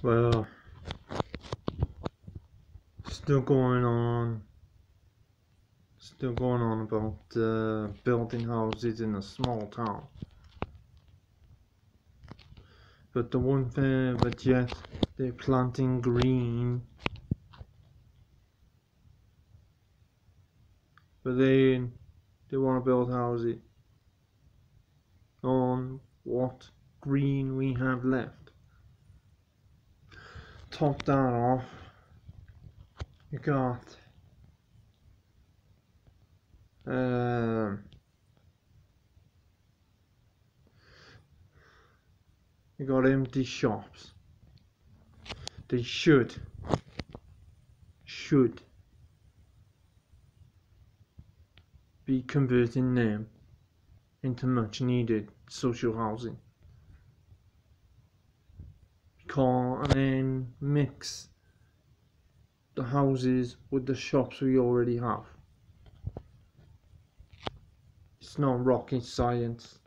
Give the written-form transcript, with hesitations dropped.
Well, still going on, about building houses in a small town. But the one thing, but yet they're planting green. But they want to build houses on what green we have left. Top that off, you got empty shops. They should be converting them into much needed social housing. And then mix the houses with the shops we already have. It's not rocket science.